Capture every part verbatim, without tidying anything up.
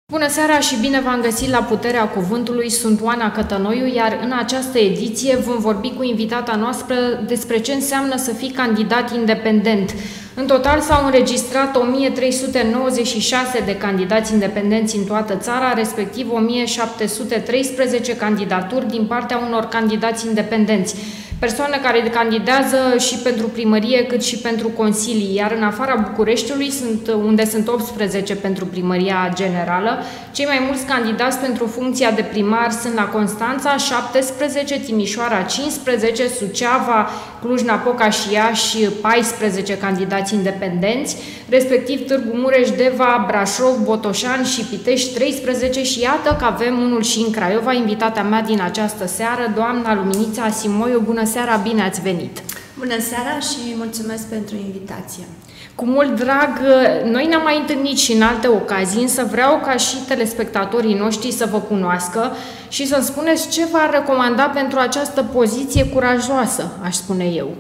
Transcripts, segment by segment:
Bună seara și bine v-am găsit la Puterea Cuvântului, sunt Oana Cătănoiu, iar în această ediție vom vorbi cu invitata noastră despre ce înseamnă să fii candidat independent. În total s-au înregistrat o mie trei sute nouăzeci și șase de candidați independenți în toată țara, respectiv o mie șapte sute treisprezece candidaturi din partea unor candidați independenți. Persoane care candidează și pentru primărie cât și pentru consilii, iar în afara Bucureștiului, sunt, unde sunt optsprezece pentru primăria generală, cei mai mulți candidați pentru funcția de primar sunt la Constanța, șaptesprezece, Timișoara cincisprezece, Suceava, Cluj-Napoca și Iași paisprezece candidați independenți, respectiv Târgu Mureș, Deva, Brașov, Botoșani și Pitești treisprezece și iată că avem unul și în Craiova, invitata mea din această seară, doamna Luminița Asimoiu. Bună seara, bine ați venit! Bună seara și mulțumesc pentru invitație! Cu mult drag, noi ne-am mai întâlnit și în alte ocazii, însă vreau ca și telespectatorii noștri să vă cunoască și să-mi spuneți ce v-ar recomanda pentru această poziție curajoasă, aș spune eu.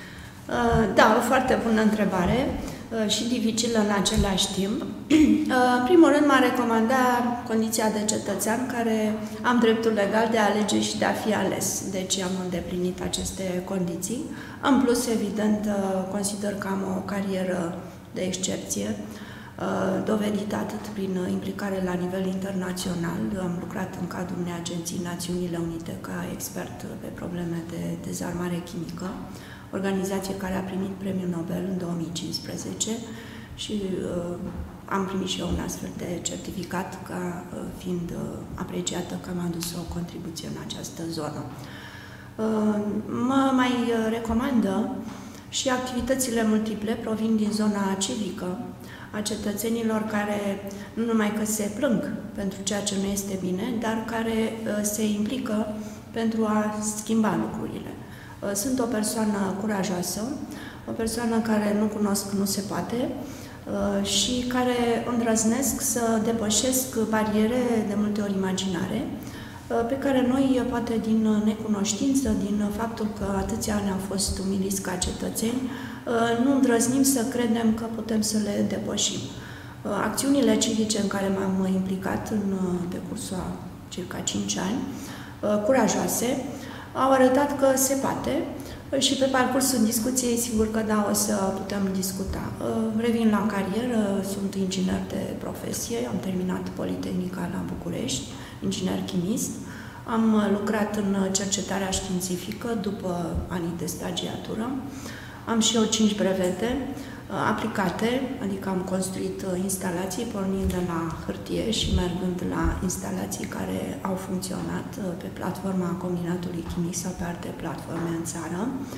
Da, o foarte bună întrebare și dificilă în același timp. În primul rând m-a recomandat condiția de cetățean care am dreptul legal de a alege și de a fi ales. Deci am îndeplinit aceste condiții. În plus, evident, consider că am o carieră de excepție, dovedită atât prin implicare la nivel internațional. Am lucrat în cadrul unei agenții Națiunile Unite ca expert pe probleme de dezarmare chimică, organizație care a primit Premiul Nobel în două mii cincisprezece și uh, am primit și eu un astfel de certificat ca uh, fiind uh, apreciată că am adus o contribuție în această zonă. Uh, mă mai recomandă și activitățile multiple provin din zona civică a cetățenilor care nu numai că se plâng pentru ceea ce nu este bine, dar care uh, se implică pentru a schimba lucrurile. Sunt o persoană curajoasă, o persoană care nu cunosc, nu se poate și care îndrăznesc să depășesc bariere de multe ori imaginare, pe care noi, poate din necunoștință, din faptul că atâția ani am fost umiliți ca cetățeni, nu îndrăznim să credem că putem să le depășim. Acțiunile civice în care m-am implicat în decursul a circa cinci ani, curajoase, au arătat că se poate și pe parcursul discuției, sigur că da, o să putem discuta. Revin la carieră, sunt inginer de profesie, am terminat Politehnica la București, inginer chimist. Am lucrat în cercetarea științifică după anii de stagiatură. Am și eu cinci brevete aplicate, adică am construit instalații pornind de la hârtie și mergând la instalații care au funcționat pe platforma combinatului chimic sau pe alte platforme în țară.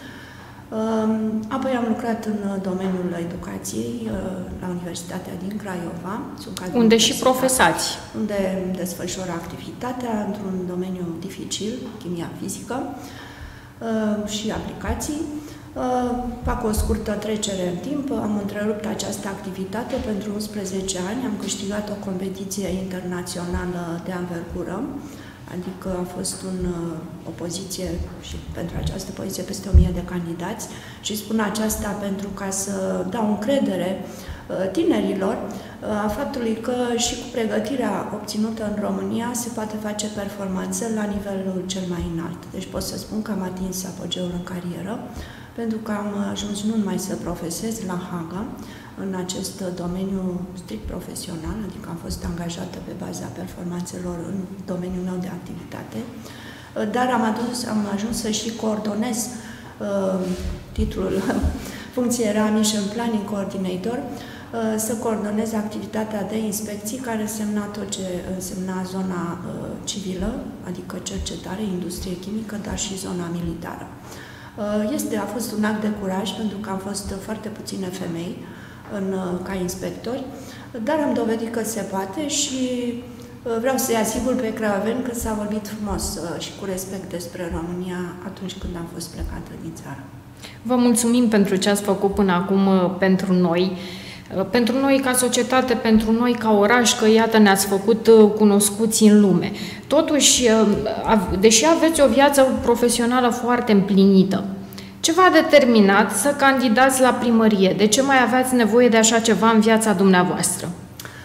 Apoi am lucrat în domeniul educației la Universitatea din Craiova. Unde și profesați. Unde desfășor activitatea într-un domeniu dificil, chimia fizică și aplicații. Fac o scurtă trecere în timp, am întrerupt această activitate pentru unsprezece ani, am câștigat o competiție internațională de anvergură, adică a fost un, o poziție și pentru această poziție peste o mie de candidați și spun aceasta pentru ca să dau încredere tinerilor a faptului că și cu pregătirea obținută în România se poate face performanță la nivelul cel mai înalt. Deci pot să spun că am atins apogeul în carieră, pentru că am ajuns nu numai să profesez la Haga, în acest domeniu strict profesional, adică am fost angajată pe baza performanțelor în domeniul meu de activitate, dar am, adus, am ajuns să și coordonez, uh, titlul funcției era Mission Planning Coordinator, uh, să coordonez activitatea de inspecții care însemna tot ce însemna zona uh, civilă, adică cercetare, industrie chimică, dar și zona militară. Este, a fost un act de curaj, pentru că am fost foarte puține femei în, ca inspectori, dar am dovedit că se poate și vreau să-i asigur pe craioaveni că s-a vorbit frumos și cu respect despre România atunci când am fost plecată din țară. Vă mulțumim pentru ce ați făcut până acum pentru noi. Pentru noi ca societate, pentru noi ca oraș, că iată ne-ați făcut cunoscuți în lume. Totuși, deși aveți o viață profesională foarte împlinită, ce v-a determinat să candidați la primărie? De ce mai aveați nevoie de așa ceva în viața dumneavoastră?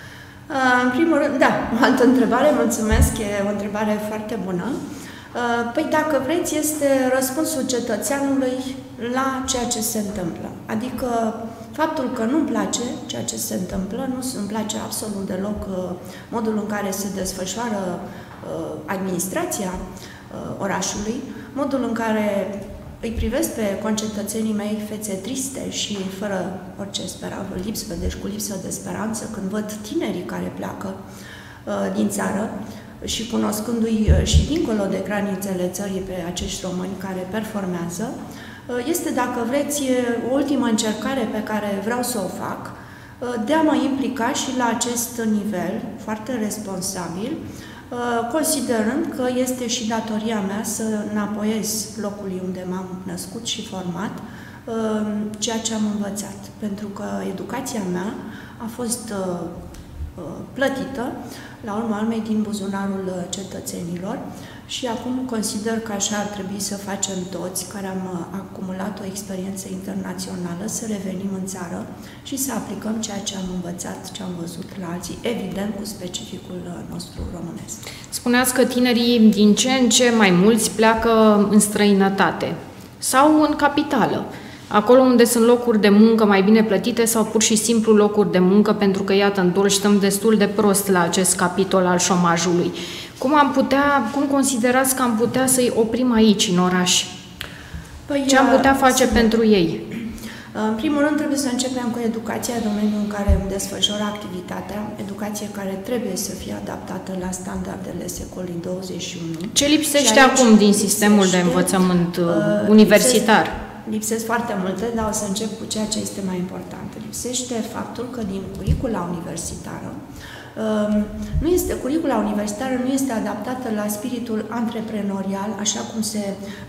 În primul rând, da, o altă întrebare, mulțumesc, e o întrebare foarte bună. Păi dacă vreți, este răspunsul cetățeanului la ceea ce se întâmplă. Adică faptul că nu-mi place ceea ce se întâmplă, nu îmi place absolut deloc modul în care se desfășoară administrația orașului, modul în care îi privesc pe concetățenii mei fețe triste și fără orice speranță, lipsă, deci cu lipsă de speranță, când văd tinerii care pleacă uh, din țară și cunoscându-i uh, și dincolo de granițele țării pe acești români care performează, uh, este, dacă vreți, o ultimă încercare pe care vreau să o fac uh, de a mă implica și la acest nivel foarte responsabil, considerând că este și datoria mea să înapoiez locului unde m-am născut și format ceea ce am învățat. Pentru că educația mea a fost plătită, la urma urmei, din buzunarul cetățenilor și acum consider că așa ar trebui să facem toți care am acumulat o experiență internațională, să revenim în țară și să aplicăm ceea ce am învățat, ce am văzut la alții, evident cu specificul nostru românesc. Spuneați că tinerii din ce în ce mai mulți pleacă în străinătate sau în capitală, acolo unde sunt locuri de muncă mai bine plătite sau pur și simplu locuri de muncă, pentru că, iată, în Dolj stăm destul de prost la acest capitol al șomajului. Cum am putea, cum considerați că am putea să-i oprim aici, în oraș? Păi, ce am putea face sunt... pentru ei? În primul rând, trebuie să începem cu educația, domeniul în care îmi desfășor activitatea, educație care trebuie să fie adaptată la standardele secolului douăzeci și unu. Ce lipsește acum din sistemul lipsește, de învățământ uh, universitar? Lipsesc, lipsesc foarte multe, dar o să încep cu ceea ce este mai important. Lipsește faptul că din curicula universitară nu este, curicula universitară nu este adaptată la spiritul antreprenorial, așa cum se,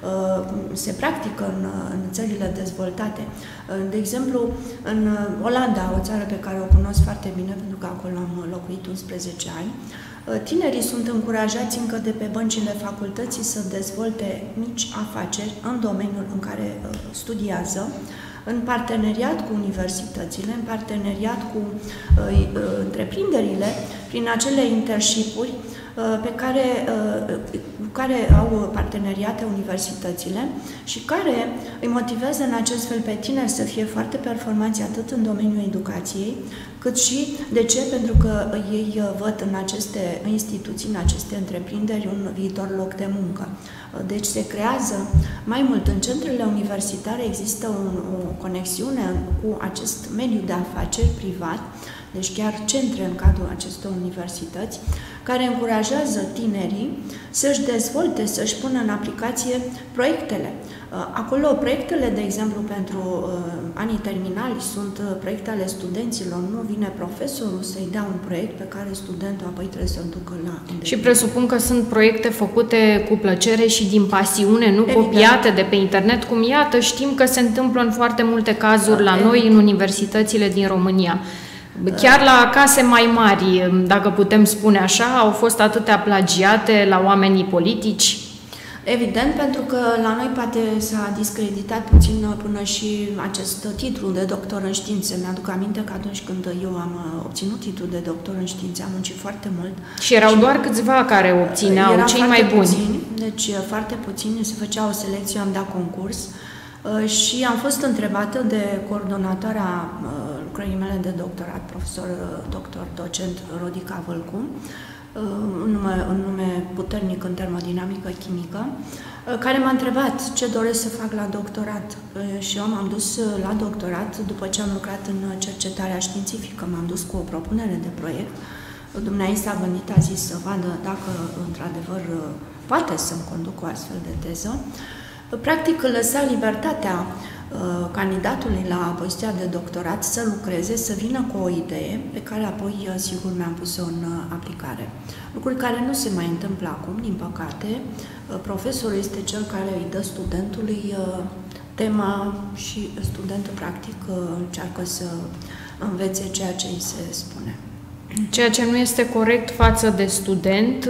se practică în, în țările dezvoltate. De exemplu, în Olanda, o țară pe care o cunosc foarte bine, pentru că acolo am locuit unsprezece ani, tinerii sunt încurajați încă de pe băncile facultății să dezvolte mici afaceri în domeniul în care studiază, în parteneriat cu universitățile, în parteneriat cu uh, uh, întreprinderile, prin acele internship-uri uh, pe care, uh, care au parteneriate universitățile și care îi motivează în acest fel pe tineri să fie foarte performanți atât în domeniul educației, cât și, de ce? Pentru că ei văd în aceste instituții, în aceste întreprinderi, un viitor loc de muncă. Deci se creează mai mult în centrele universitare, există un, o conexiune cu acest mediu de afaceri privat, deci chiar centre în cadrul acestor universități, care încurajează tinerii să-și dezvolte, să-și pună în aplicație proiectele. Acolo, proiectele, de exemplu, pentru uh, anii terminali sunt uh, proiecte ale studenților. Nu vine profesorul să-i dea un proiect pe care studentul apoi trebuie să-l ducă la îndeplinire. Și presupun că sunt proiecte făcute cu plăcere și din pasiune, nu evident, copiate de pe internet, cum, iată, știm că se întâmplă în foarte multe cazuri la noi, în universitățile din România. Chiar la case mai mari, dacă putem spune așa, au fost atâtea plagiate la oamenii politici. Evident, pentru că la noi poate s-a discreditat puțin până și acest titlu de doctor în științe. Mi-aduc aminte că atunci când eu am obținut titlul de doctor în științe, am muncit foarte mult. Și erau și doar câțiva care obțineau, cei mai buni. Puțini, deci foarte puțini, se făcea o selecție, am dat concurs și am fost întrebată de coordonatoarea lucrării mele de doctorat, profesor doctor docent Rodica Vâlcu, un nume, un nume puternic în termodinamică chimică, care m-a întrebat ce doresc să fac la doctorat. Și eu m-am dus la doctorat după ce am lucrat în cercetarea științifică, m-am dus cu o propunere de proiect. Dumnezeu s-a gândit, a zis să vadă dacă într-adevăr poate să-mi conduc o astfel de teză. Practic lăsa libertatea candidatului la poziția de doctorat să lucreze, să vină cu o idee pe care apoi, sigur, mi-am pus-o în aplicare. Lucruri care nu se mai întâmplă acum, din păcate. Profesorul este cel care îi dă studentului tema și studentul, practic, încearcă să învețe ceea ce îi se spune. Ceea ce nu este corect față de student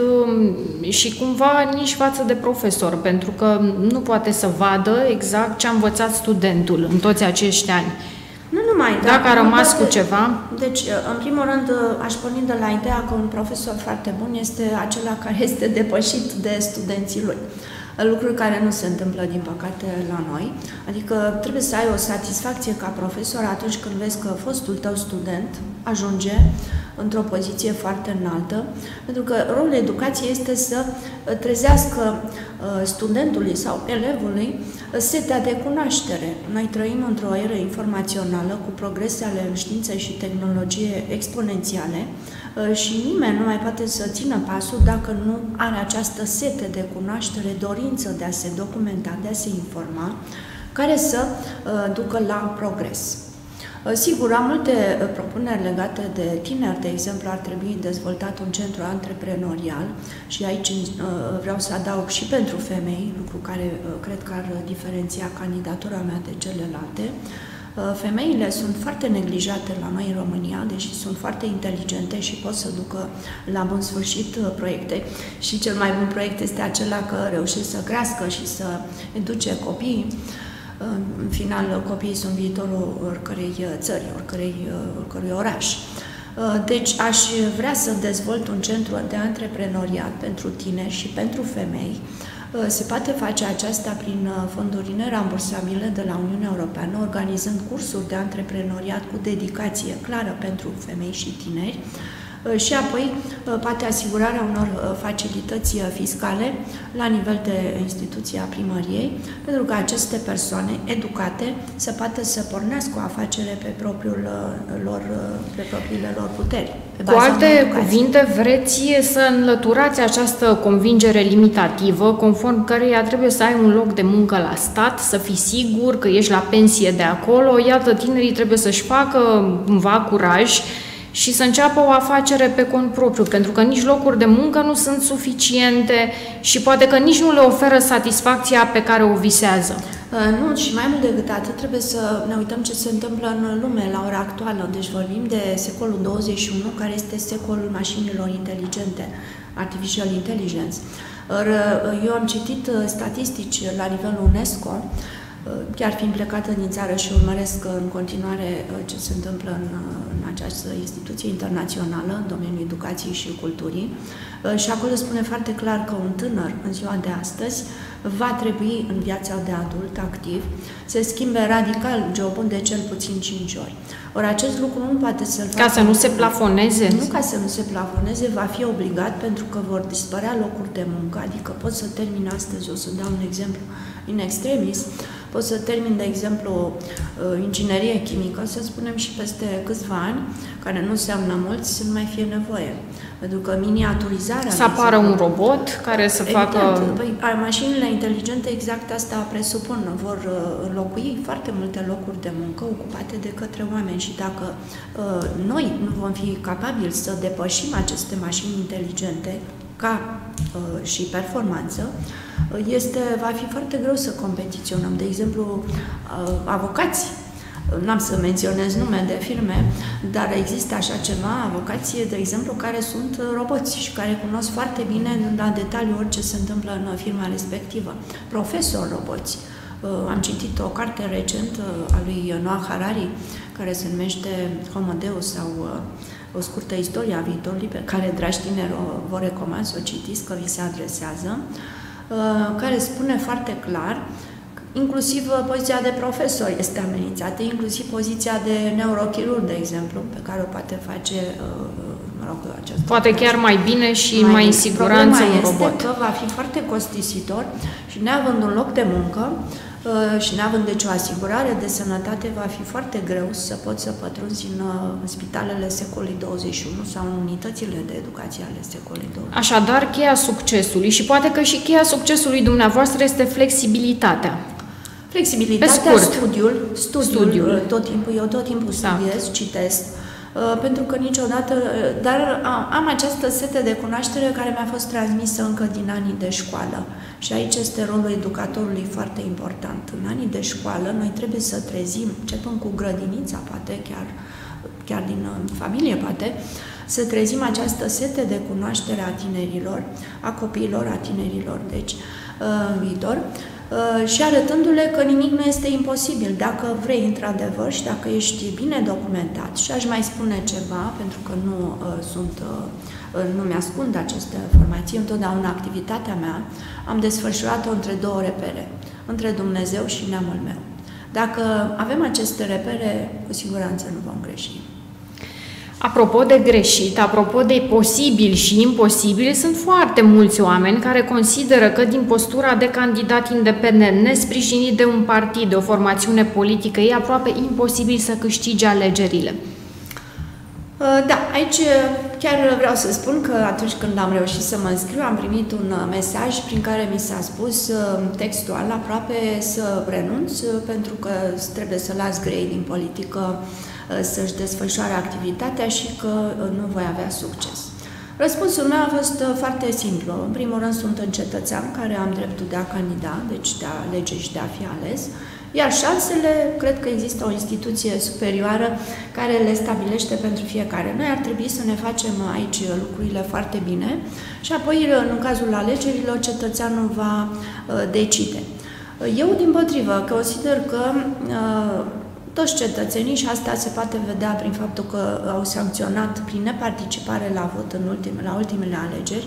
și cumva nici față de profesor, pentru că nu poate să vadă exact ce a învățat studentul în toți acești ani. Nu numai. Dacă a rămas toate, cu ceva? Deci, în primul rând, aș porni de la ideea că un profesor foarte bun este acela care este depășit de studenții lui. Lucruri care nu se întâmplă, din păcate, la noi. Adică trebuie să ai o satisfacție ca profesor atunci când vezi că fostul tău student ajunge într-o poziție foarte înaltă, pentru că rolul educației este să trezească studentului sau elevului setea de cunoaștere. Noi trăim într-o eră informațională cu progrese ale științei și tehnologie exponențiale și nimeni nu mai poate să țină pasul dacă nu are această sete de cunoaștere, dorință de a se documenta, de a se informa, care să ducă la progres. Sigur, am multe propuneri legate de tineri, de exemplu, ar trebui dezvoltat un centru antreprenorial și aici vreau să adaug și pentru femei, lucru care cred că ar diferenția candidatura mea de celelalte. Femeile sunt foarte neglijate la noi în România, deși sunt foarte inteligente și pot să ducă la bun sfârșit proiecte. Și cel mai bun proiect este acela că reușesc să crească și să educe copiii. În final, copiii sunt viitorul oricărei țări, oricărei, oricărui oraș. Deci aș vrea să dezvolt un centru de antreprenoriat pentru tineri și pentru femei. Se poate face aceasta prin fonduri nerambursabile de la Uniunea Europeană, organizând cursuri de antreprenoriat cu dedicație clară pentru femei și tineri, și apoi poate asigurarea unor facilități fiscale la nivel de instituție a primăriei, pentru că aceste persoane educate să poată să pornească o afacere pe, propriul lor, pe propriile lor puteri. Cu alte cuvinte, vreți să înlăturați această convingere limitativă, conform căreia trebuie să ai un loc de muncă la stat, să fii sigur că ești la pensie de acolo. Iată, tinerii trebuie să-și facă cumva curaj și să înceapă o afacere pe cont propriu, pentru că nici locuri de muncă nu sunt suficiente și poate că nici nu le oferă satisfacția pe care o visează. Nu, și mai mult decât atât, trebuie să ne uităm ce se întâmplă în lume la ora actuală. Deci vorbim de secolul douăzeci și unu, care este secolul mașinilor inteligente, Artificial Intelligence. Eu am citit statistici la nivelul UNESCO, chiar fiind plecată din țară și urmăresc în continuare ce se întâmplă în, în această instituție internațională, în domeniul educației și culturii. Și acolo spune foarte clar că un tânăr în ziua de astăzi va trebui în viața de adult activ să schimbe radical jobul de cel puțin cinci ori. Ori acest lucru nu poate să-l facă... Ca să nu se plafoneze? Nu ca să nu se plafoneze, va fi obligat pentru că vor dispărea locuri de muncă, adică pot să termin astăzi, o să dau un exemplu in extremis, pot să termin, de exemplu, inginerie chimică, să spunem, și peste câțiva ani, care nu înseamnă mult, să nu mai fie nevoie. Pentru că miniaturizarea... Să apară un robot care să evident, facă... Păi, mașinile inteligente exact asta presupun. Vor înlocui foarte multe locuri de muncă ocupate de către oameni și dacă uh, noi nu vom fi capabili să depășim aceste mașini inteligente ca uh, și performanță, este, va fi foarte greu să competiționăm. De exemplu, uh, avocați, n-am să menționez nume de firme, dar există așa ceva, avocație, de exemplu, care sunt roboți și care cunosc foarte bine la detaliu orice se întâmplă în firma respectivă. Profesori roboți. Am citit o carte recent a lui Noah Harari, care se numește Homo Deus sau o scurtă istorie a viitorului, pe care, dragi tineri, o vă recomand să o citiți, că vi se adresează, care spune foarte clar, inclusiv poziția de profesor este amenințată, inclusiv poziția de neurochirurg, de exemplu, pe care o poate face, mă rog, această... Poate chiar mai bine și mai, mai în siguranță un robot. Problema este că va fi foarte costisitor și neavând un loc de muncă și neavând deci o asigurare de sănătate, va fi foarte greu să poți să pătrunzi în, în spitalele secolului douăzeci și unu sau în unitățile de educație ale secolului douăzeci și unu. Așadar, cheia succesului și poate că și cheia succesului dumneavoastră este flexibilitatea. Flexibilitatea, studiul, studiul, studiul. Tot timpul, eu tot timpul studiez, da. Citesc, pentru că niciodată, dar am această sete de cunoaștere care mi-a fost transmisă încă din anii de școală. Și aici este rolul educatorului foarte important. În anii de școală noi trebuie să trezim, începând cu grădinița, poate, chiar, chiar din familie, poate, să trezim această sete de cunoaștere a tinerilor, a copiilor, a tinerilor, deci, în viitor, și arătându-le că nimic nu este imposibil. Dacă vrei într-adevăr și dacă ești bine documentat, și aș mai spune ceva, pentru că nu sunt, nu mi-ascund aceste informații, întotdeauna activitatea mea am desfășurat-o între două repere, între Dumnezeu și neamul meu. Dacă avem aceste repere, cu siguranță nu vom greși. Apropo de greșit, apropo de posibil și imposibil, sunt foarte mulți oameni care consideră că din postura de candidat independent, nesprijinit de un partid, de o formațiune politică, e aproape imposibil să câștige alegerile. Da, aici chiar vreau să spun că atunci când am reușit să mă înscriu, am primit un mesaj prin care mi s-a spus textual aproape să renunț, pentru că trebuie să las grei din politică să-și desfășoare activitatea și că nu voi avea succes. Răspunsul meu a fost foarte simplu. În primul rând, sunt un cetățean care am dreptul de a candida, deci de a alege și de a fi ales, iar șansele, cred că există o instituție superioară care le stabilește pentru fiecare. Noi ar trebui să ne facem aici lucrurile foarte bine și apoi, în cazul alegerilor, cetățeanul va decide. Eu, dimpotrivă, consider că toți cetățenii, și asta se poate vedea prin faptul că au sancționat prin neparticipare la vot în ultime, la ultimele alegeri,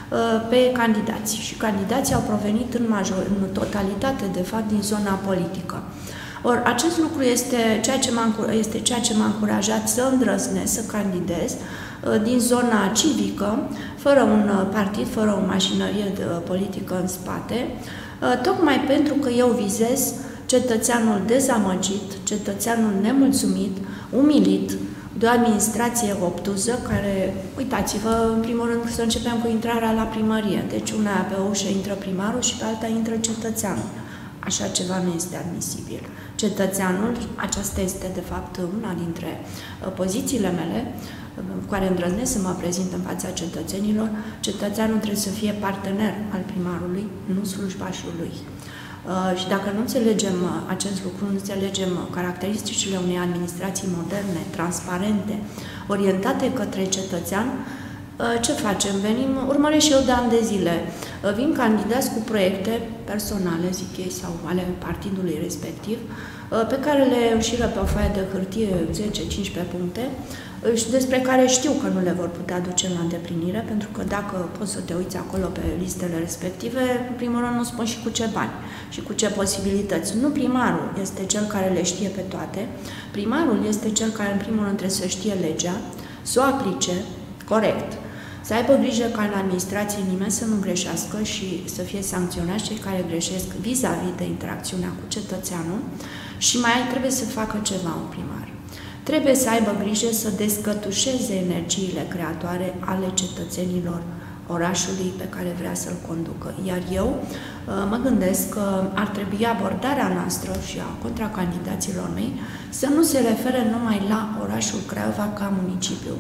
pe candidați. Și candidații au provenit în, major, în totalitate, de fapt, din zona politică. Or, acest lucru este ceea ce m-a, este ceea ce m-a încurajat să îndrăznesc, să candidez din zona civică, fără un partid, fără o mașinărie politică în spate, tocmai pentru că eu vizez cetățeanul dezamăgit, cetățeanul nemulțumit, umilit, de o administrație obtuză care, uitați-vă, în primul rând să începem cu intrarea la primărie. Deci una pe o ușă intră primarul și pe alta intră cetățeanul. Așa ceva nu este admisibil. Cetățeanul, aceasta este de fapt una dintre pozițiile mele, cu care îndrăznesc să mă prezint în fața cetățenilor. Cetățeanul trebuie să fie partener al primarului, nu slujbașul lui. Uh, și dacă nu înțelegem uh, acest lucru, nu înțelegem uh, caracteristicile unei administrații moderne, transparente, orientate către cetățean, uh, ce facem? Venim, urmăresc și eu de ani de zile, uh, vin candidați cu proiecte personale, zic ei, sau ale partidului respectiv, uh, pe care le înșiră pe o foaie de hârtie zece cincisprezece puncte, și despre care știu că nu le vor putea duce la îndeplinire, pentru că dacă poți să te uiți acolo pe listele respective, în primul rând nu spun și cu ce bani și cu ce posibilități. Nu primarul este cel care le știe pe toate, primarul este cel care în primul rând trebuie să știe legea, să o aplice corect, să aibă grijă ca în administrație nimeni să nu greșească și să fie sancționați cei care greșesc vis-a-vis de interacțiunea cu cetățeanul și mai trebuie să facă ceva un primar. Trebuie să aibă grijă să descătușeze energiile creatoare ale cetățenilor orașului pe care vrea să-l conducă. Iar eu mă gândesc că ar trebui abordarea noastră și a contracandidaților mei să nu se refere numai la orașul Craiova ca municipiu.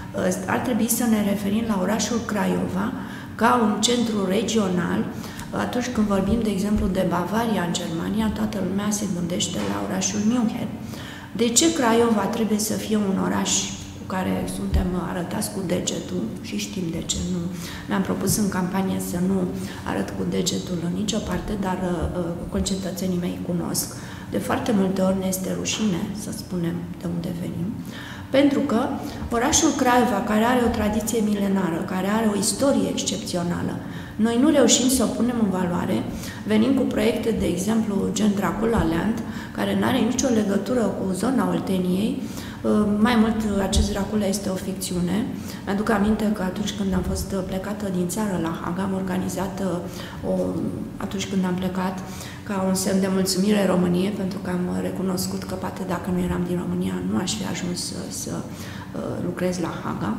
Ar trebui să ne referim la orașul Craiova ca un centru regional. Atunci când vorbim, de exemplu, de Bavaria în Germania, toată lumea se gândește la orașul München. De ce Craiova trebuie să fie un oraș cu care suntem arătați cu degetul, și știm de ce nu, mi-am propus în campanie să nu arăt cu degetul în nicio parte, dar uh, concetățenii mei cunosc. De foarte multe ori ne este rușine să spunem de unde venim, pentru că orașul Craiova, care are o tradiție milenară, care are o istorie excepțională, noi nu reușim să o punem în valoare, venim cu proiecte, de exemplu, gen Dracula Land, care nu are nicio legătură cu zona Olteniei. Mai mult, acest Dracula este o ficțiune. Mi-aduc aminte că atunci când am fost plecată din țară la Haga, am organizat, o, atunci când am plecat, ca un semn de mulțumire României, pentru că am recunoscut că poate dacă nu eram din România, nu aș fi ajuns să, să lucrez la Haga,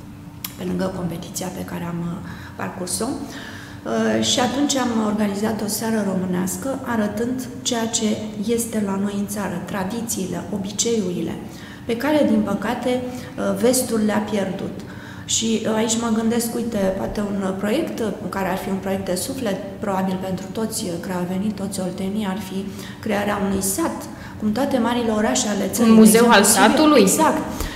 pe lângă competiția pe care am parcurs-o. Uh, și atunci am organizat o seară românească arătând ceea ce este la noi în țară, tradițiile, obiceiurile, pe care, din păcate, uh, vestul le-a pierdut. Și uh, aici mă gândesc, uite, poate un proiect care ar fi un proiect de suflet, probabil pentru toți craiovenii, toți oltenii, ar fi crearea unui sat, cum toate marile orașe ale țării. Un muzeu al satului? Exact.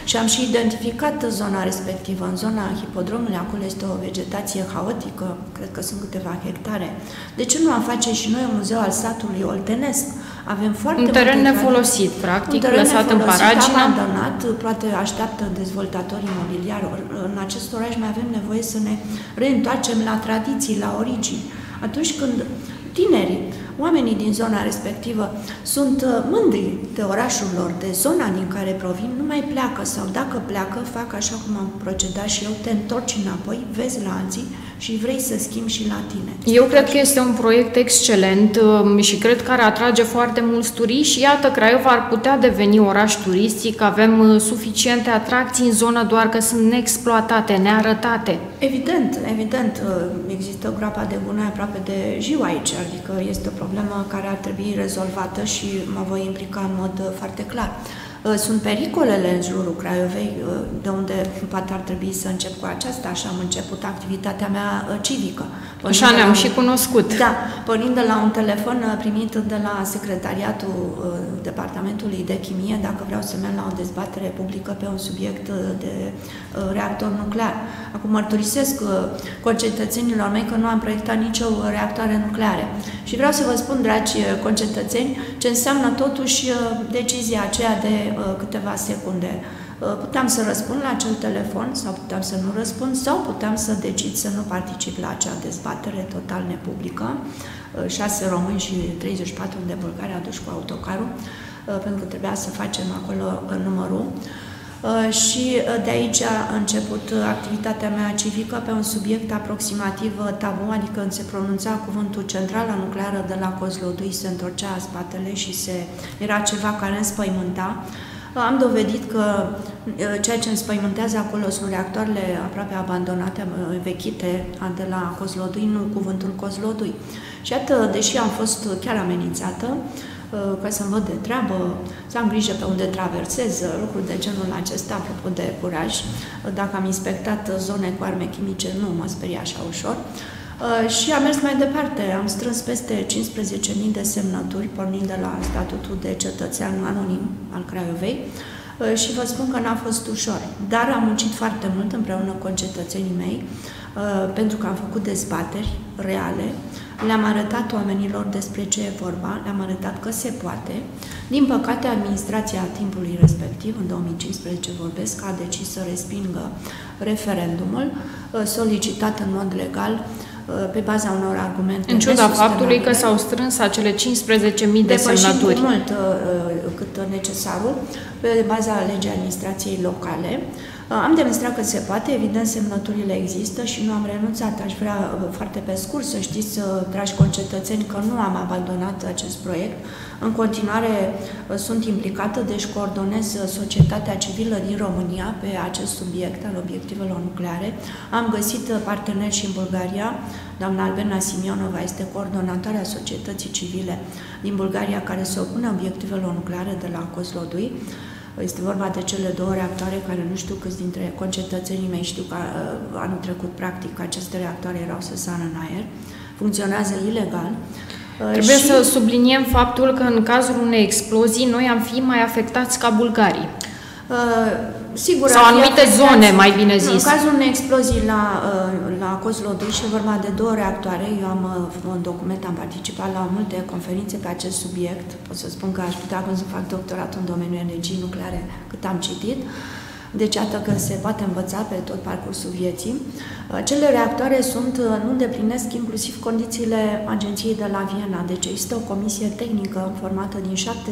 și am și identificat zona respectivă. În zona hipodromului, acolo este o vegetație haotică, cred că sunt câteva hectare. De ce nu am face și noi un muzeu al satului oltenesc? Avem foarte un teren multe nefolosit, practic, un teren lăsat în paragină. abandonat, poate așteaptă dezvoltatori imobiliari. În acest oraș mai avem nevoie să ne reîntoarcem la tradiții, la origini. Atunci când tinerii, oamenii din zona respectivă sunt mândri de orașul lor, de zona din care provin, nu mai pleacă sau dacă pleacă, fac așa cum am procedat și eu, te întorci înapoi, vezi la alții și vrei să schimbi și la tine. Eu cred că este un proiect excelent și cred că ar atrage foarte mulți turiști și iată, Craiova ar putea deveni oraș turistic, avem suficiente atracții în zonă, doar că sunt neexploatate, nearătate. Evident, evident, există groapa de gunoi aproape de jiu aici, adică este o problemă care ar trebui rezolvată și mă voi implica în mod foarte clar. Sunt pericolele în jurul Craiovei, de unde poate ar trebui să încep cu aceasta, așa am început activitatea mea civică. Așa ne-am și cunoscut. Da, pornind de la un telefon primit de la Secretariatul Departamentului de Chimie, dacă vreau să merg la o dezbatere publică pe un subiect de reactor nuclear. Acum mărturisesc concetățenilor mei că nu am proiectat nicio reactoare nucleare. Și vreau să vă spun, dragi concetățeni, ce înseamnă totuși decizia aceea de câteva secunde. Puteam să răspund la acel telefon sau puteam să nu răspund sau puteam să decid să nu particip la acea dezbatere total nepublică. Șase români și treizeci și patru de bulgari aduși cu autocarul, pentru că trebuia să facem acolo numărul. Și de aici a început activitatea mea civică pe un subiect aproximativ tabu, adică când se pronunța cuvântul centrala nucleară de la Kozlodui, se întorcea spatele și se, era ceva care înspăimânta. Am dovedit că ceea ce înspăimântează acolo sunt reactoarele aproape abandonate, vechite de la Kozlodui, nu cuvântul Kozlodui. Și atât, deși am fost chiar amenințată, ca să-mi văd de treabă, să am grijă pe unde traversez, lucruri de genul acesta, apropo de curaj. Dacă am inspectat zone cu arme chimice, nu mă speria așa ușor. Și am mers mai departe, am strâns peste cincisprezece mii de semnături, pornind de la statutul de cetățean anonim al Craiovei, și vă spun că n-a fost ușor. Dar am muncit foarte mult împreună cu concetățenii mei, pentru că am făcut dezbateri reale, le-am arătat oamenilor despre ce e vorba, le-am arătat că se poate. Din păcate, administrația timpului respectiv, în două mii cincisprezece vorbesc, a decis să respingă referendumul solicitat în mod legal pe baza unor argumente. În ciuda faptului că s-au strâns acele cincisprezece mii de semnături. Depășit mult cât necesarul, pe baza legii administrației locale. Am demonstrat că se poate, evident semnăturile există și nu am renunțat. Aș vrea foarte pe scurt să știți, dragi concetățeni, că nu am abandonat acest proiect. În continuare sunt implicată, deci coordonez societatea civilă din România pe acest subiect al obiectivelor nucleare. Am găsit parteneri și în Bulgaria. Doamna Albena Simionova este coordonatoarea societății civile din Bulgaria care se opune obiectivelor nucleare de la Kozlodui. Este vorba de cele două reactoare care nu știu câți dintre concetățenii mei știu că anul trecut, practic, aceste reactoare erau să sară în aer. Funcționează ilegal. Trebuie și... să subliniem faptul că în cazul unei explozii noi am fi mai afectați ca bulgarii. Uh, sigur, sau anumite zone, mai bine zis. În cazul unei explozii la, la Kozlodui și vorba de două reactoare, eu am un document, am participat la multe conferințe pe acest subiect, pot să spun că aș putea când să fac doctorat în domeniul energiei nucleare cât am citit. Deci, iată că se poate învăța pe tot parcursul vieții. Cele reactoare sunt, nu îndeplinesc inclusiv condițiile agenției de la Viena. Deci există o comisie tehnică formată din șapte,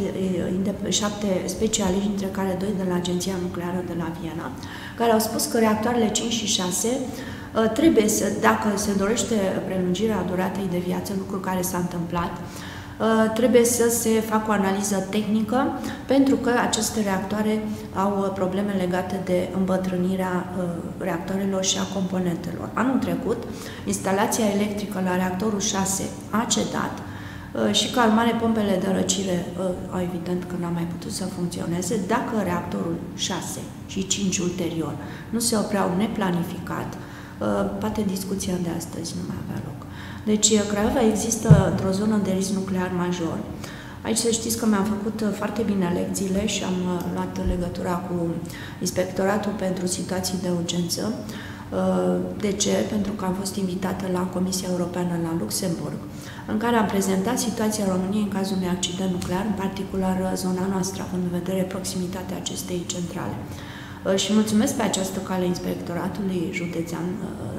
șapte specialiști, dintre care doi de la Agenția Nucleară de la Viena, care au spus că reactoarele cinci și șase trebuie să, dacă se dorește prelungirea duratei de viață, lucru care s-a întâmplat, trebuie să se facă o analiză tehnică, pentru că aceste reactoare au probleme legate de îmbătrânirea reactoarelor și a componentelor. Anul trecut, instalația electrică la reactorul șase a cedat și ca urmare pompele de răcire au evident că n-au mai putut să funcționeze. Dacă reactorul șase și cinci ulterior nu se opreau neplanificat, poate discuția de astăzi nu mai avea loc. Deci, Craiova există într-o zonă de risc nuclear major. Aici să știți că mi-am făcut foarte bine lecțiile și am luat legătura cu Inspectoratul pentru Situații de Urgență. De ce? Pentru că am fost invitată la Comisia Europeană la Luxemburg, în care am prezentat situația României în cazul unui accident nuclear, în particular zona noastră, având în vedere proximitatea acestei centrale. Și mulțumesc pe această cale Inspectoratului Județean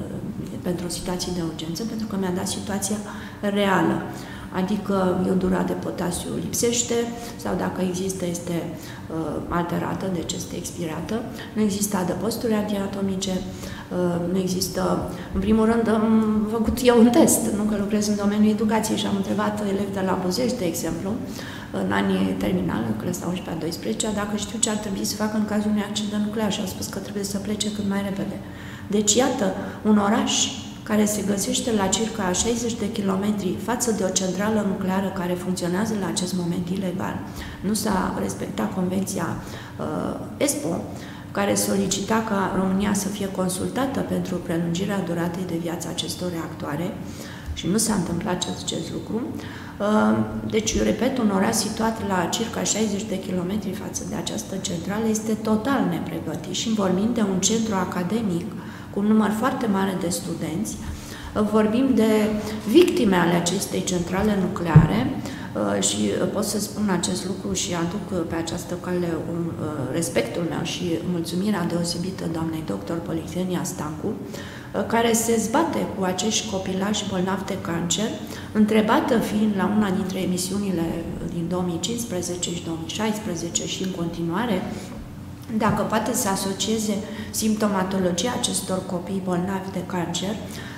pentru Situații de Urgență, pentru că mi-a dat situația reală. Adică iodura de potasiu lipsește sau dacă există este uh, alterată, deci este expirată. Nu există adăposturi antiatomice, uh, nu există... În primul rând am făcut eu un test, nu că lucrez în domeniul educației și am întrebat elevi de la Buzești, de exemplu, în anii terminali, în clasa a unsprezecea a douăsprezecea, dacă știu ce ar trebui să facă în cazul unui accident nuclear și au spus că trebuie să plece cât mai repede. Deci, iată, un oraș care se găsește la circa șaizeci de kilometri față de o centrală nucleară care funcționează la acest moment ilegal. Nu s-a respectat Convenția uh, ESPO, care solicita ca România să fie consultată pentru prelungirea duratei de viață acestor reactoare și nu s-a întâmplat acest, acest lucru. Uh, deci, eu repet, un oraș situat la circa șaizeci de kilometri față de această centrală este total nepregătit și vorbim de un centru academic cu un număr foarte mare de studenți. Vorbim de victime ale acestei centrale nucleare și pot să spun acest lucru și aduc pe această cale un, respectul meu și mulțumirea deosebită doamnei doctor Polixenia Stancu, care se zbate cu acești copilași bolnavi de cancer, întrebată fiind la una dintre emisiunile din două mii cincisprezece și două mii șaisprezece și în continuare, dacă poate să asocieze simptomatologia acestor copii bolnavi de cancer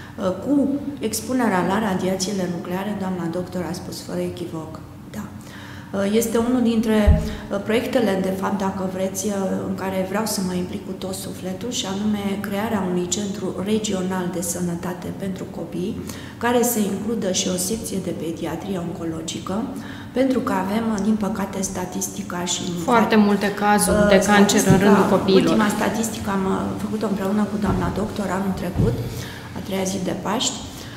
cu expunerea la radiațiile nucleare, doamna doctor a spus fără echivoc, da. Este unul dintre proiectele, de fapt, dacă vreți, în care vreau să mă implic cu tot sufletul, și anume crearea unui centru regional de sănătate pentru copii, care să includă și o secție de pediatrie oncologică, pentru că avem, din păcate, statistica și... Foarte multe cazuri de cancer în rândul copiilor. Ultima statistică am făcut-o împreună cu doamna doctor anul trecut, a treia zi de Paști,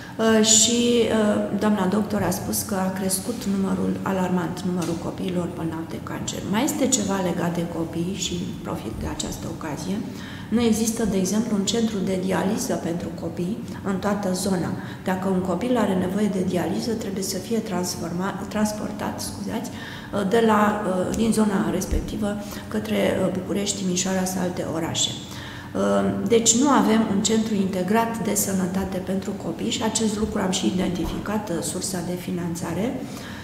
și doamna doctor a spus că a crescut numărul alarmant, numărul copiilor bolnavi de cancer. Mai este ceva legat de copii și profit de această ocazie. Nu există, de exemplu, un centru de dializă pentru copii în toată zona. Dacă un copil are nevoie de dializă, trebuie să fie transformat, transportat scuzați, de la, din zona respectivă către București, Timișoara sau alte orașe. Deci nu avem un centru integrat de sănătate pentru copii și acest lucru am și identificat sursa de finanțare,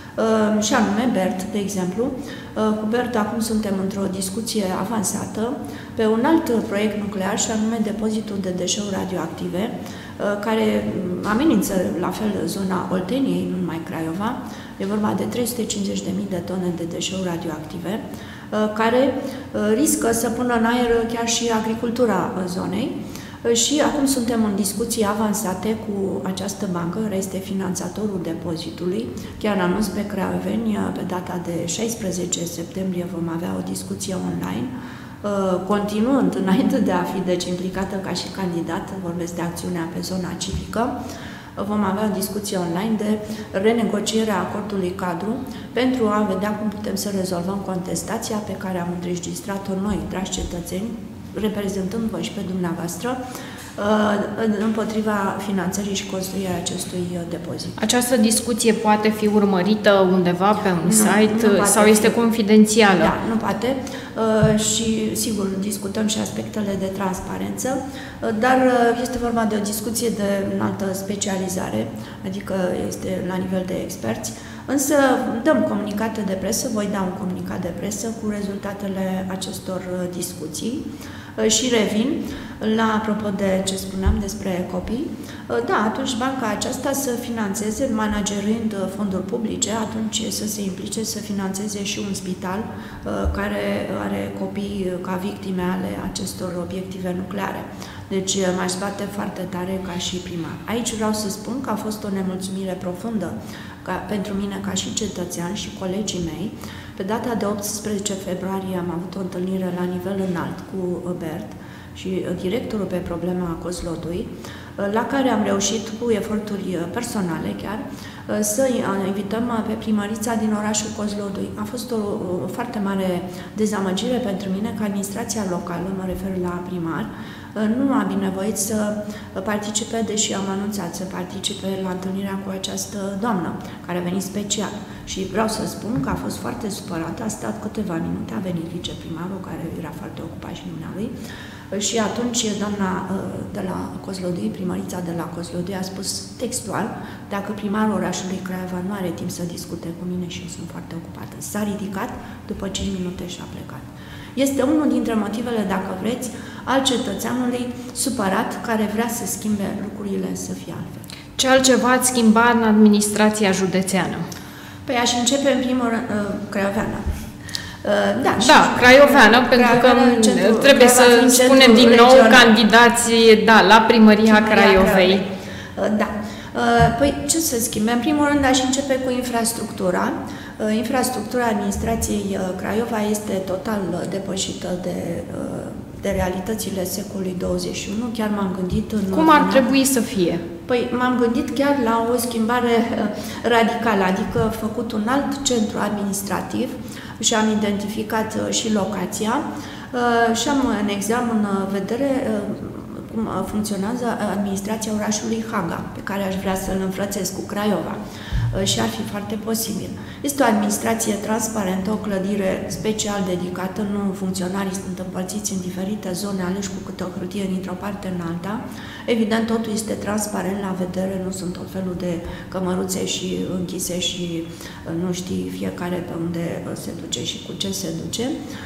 și anume BERT, de exemplu. Cu BERT acum suntem într-o discuție avansată pe un alt proiect nuclear și anume depozitul de deșeuri radioactive, care amenință la fel zona Olteniei, nu numai Craiova. E vorba de trei sute cincizeci de mii de tone de deșeuri radioactive, care riscă să pună în aer chiar și agricultura zonei. Și acum suntem în discuții avansate cu această bancă, care este finanțatorul depozitului. Chiar anunț pe craiovenii, pe data de șaisprezece septembrie vom avea o discuție online, continuând, înainte de a fi deci implicată ca și candidat, vorbesc de acțiunea pe zona civică, vom avea o discuție online de renegociere a acordului cadru pentru a vedea cum putem să rezolvăm contestația pe care am înregistrat-o noi, dragi cetățeni, reprezentând-vă și pe dumneavoastră, împotriva finanțării și construirii acestui depozit. Această discuție poate fi urmărită undeva pe un nu, site nu sau este fi. confidențială? Da, nu poate și, sigur, discutăm și aspectele de transparență, dar este vorba de o discuție de înaltă specializare, adică este la nivel de experți, însă dăm comunicate de presă, voi da un comunicat de presă cu rezultatele acestor discuții. Și revin la apropo de ce spuneam despre copii. Da, atunci banca aceasta să finanțeze, managerind fonduri publice, atunci să se implice să finanțeze și un spital care are copii ca victime ale acestor obiective nucleare. Deci m-aș bate foarte tare ca și primar. Aici vreau să spun că a fost o nemulțumire profundă ca, pentru mine ca și cetățean și colegii mei. Pe data de optsprezece februarie am avut o întâlnire la nivel înalt cu BERT și directorul pe problema Kozlodui, la care am reușit cu eforturi personale chiar să invităm pe primărița din orașul Kozlodui. A fost o, o foarte mare dezamăgire pentru mine că administrația locală, mă refer la primar, nu a binevoit să participe, deși am anunțat să participe la întâlnirea cu această doamnă, care a venit special. Și vreau să spun că a fost foarte supărată, a stat câteva minute, a venit viceprimarul, care era foarte ocupat și dumnealui, și atunci doamna de la Kozlodui, primărița de la Kozlodui, a spus textual: dacă primarul orașului Craiova nu are timp să discute cu mine și eu sunt foarte ocupată. S-a ridicat, după cinci minute și a plecat. Este unul dintre motivele, dacă vreți, al cetățeanului supărat care vrea să schimbe lucrurile să fie altfel. Ce altceva ați schimba în administrația județeană? Păi aș începe în primul rând uh, craioveană. Da, da, craioveană, pentru că centru, trebuie să spunem din nou regional. Candidații da, la primăria Craiovei. Da. Păi ce să schimbe? În primul rând aș începe cu infrastructura. Infrastructura administrației Craiova este total depășită de, de realitățile secolului douăzeci și unu. Chiar m-am gândit în... Cum ar trebui să fie? Păi m-am gândit chiar la o schimbare radicală, adică făcut un alt centru administrativ și am identificat și locația și am în examen în vedere cum funcționează administrația orașului Haga, pe care aș vrea să-l înfrățesc cu Craiova și ar fi foarte posibil. Este o administrație transparentă, o clădire special dedicată, nu funcționarii sunt împărțiți în diferite zone, aleși cu câte o hârtie dintr-o parte în alta. Evident, totul este transparent la vedere, nu sunt tot felul de cămăruțe și închise și nu știi fiecare pe unde se duce și cu ce se duce.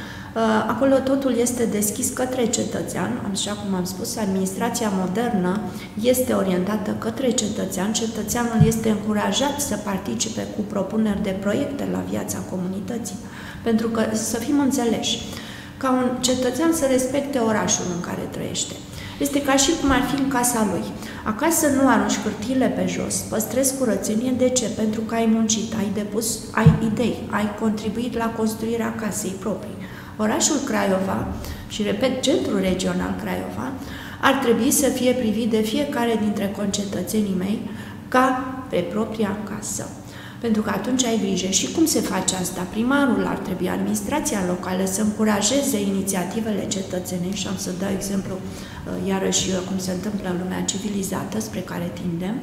Acolo totul este deschis către cetățean, așa cum am spus, administrația modernă este orientată către cetățean, cetățeanul este încurajat să participe cu propuneri de proiecte la viața comunității, pentru că, să fim înțeleși, ca un cetățean să respecte orașul în care trăiește. Este ca și cum ar fi în casa lui. Acasă nu arunci hârtiile pe jos, păstrezi curățenie. De ce? Pentru că ai muncit, ai depus, ai idei, ai contribuit la construirea casei proprii. Orașul Craiova, și repet, centrul regional Craiova, ar trebui să fie privit de fiecare dintre concetățenii mei ca pe propria casă. Pentru că atunci ai grijă. Și cum se face asta? Primarul ar trebui, administrația locală, să încurajeze inițiativele cetățenești, și am să dau exemplu, iarăși, cum se întâmplă în lumea civilizată, spre care tindem.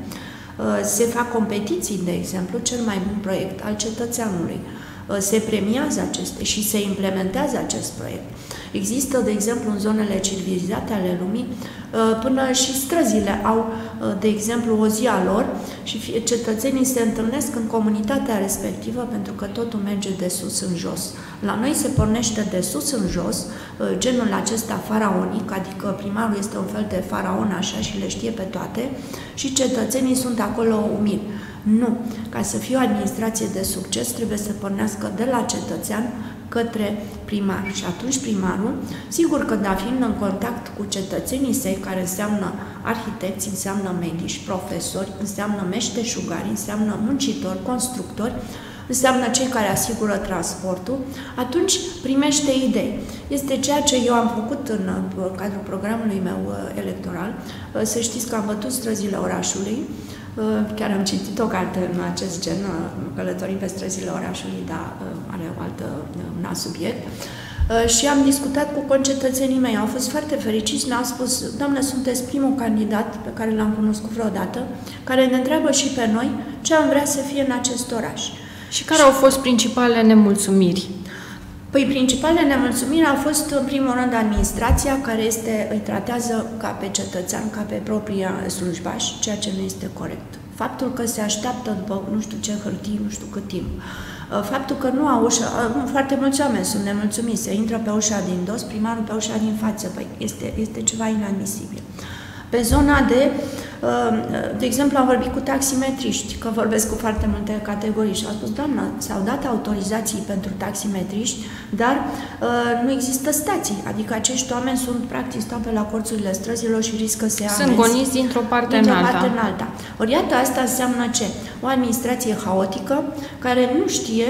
Se fac competiții, de exemplu, cel mai bun proiect al cetățeanului. Se premiază aceste și se implementează acest proiect. Există, de exemplu, în zonele civilizate ale lumii, până și străzile au, de exemplu, o zi a lor și cetățenii se întâlnesc în comunitatea respectivă, pentru că totul merge de sus în jos. La noi se pornește de sus în jos, genul acesta faraonic, adică primarul este un fel de faraon așa și le știe pe toate și cetățenii sunt acolo umili. Nu. Ca să fie o administrație de succes, trebuie să pornească de la cetățean către primar. Și atunci primarul, sigur că da, fiind în contact cu cetățenii săi, care înseamnă arhitecți, înseamnă medici, profesori, înseamnă meșteșugari, înseamnă muncitori, constructori, înseamnă cei care asigură transportul, atunci primește idei. Este ceea ce eu am făcut în cadrul programului meu electoral. Să știți că am bătut străzile orașului. Chiar am citit o carte în acest gen, Călătorim pe străzile orașului, dar are o altă, un alt subiect. Și am discutat cu concetățenii mei. Au fost foarte fericiți, ne-au spus: doamne, sunteți primul candidat pe care l-am cunoscut vreodată, care ne întreabă și pe noi ce am vrea să fie în acest oraș. Și care au fost principalele nemulțumiri? Păi, principalele nemulțumiri au fost, în primul rând, administrația, care este, îi tratează ca pe cetățean, ca pe propria slujbaș, ceea ce nu este corect. Faptul că se așteaptă după nu știu ce hârtii, nu știu cât timp. Faptul că nu au ușa, foarte mulți oameni sunt nemulțumiți, se intră pe ușa din dos, primarul pe ușa din față, păi este, este ceva inadmisibil. Pe zona de, de exemplu, am vorbit cu taximetriști, că vorbesc cu foarte multe categorii și au spus: doamnă, s-au dat autorizații pentru taximetriști, dar nu există stații, adică acești oameni sunt, practic, stau pe la colțurile străzilor și riscă să ia Sunt goniți dintr-o parte în alta. Parte în alta. Ori iată, asta înseamnă ce? O administrație haotică, care nu știe